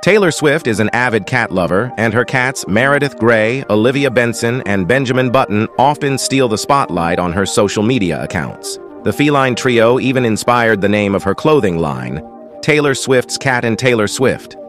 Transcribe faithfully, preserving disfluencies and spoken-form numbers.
Taylor Swift is an avid cat lover, and her cats Meredith Grey, Olivia Benson, and Benjamin Button often steal the spotlight on her social media accounts. The feline trio even inspired the name of her clothing line, Taylor Swift's Cat and Taylor Swift.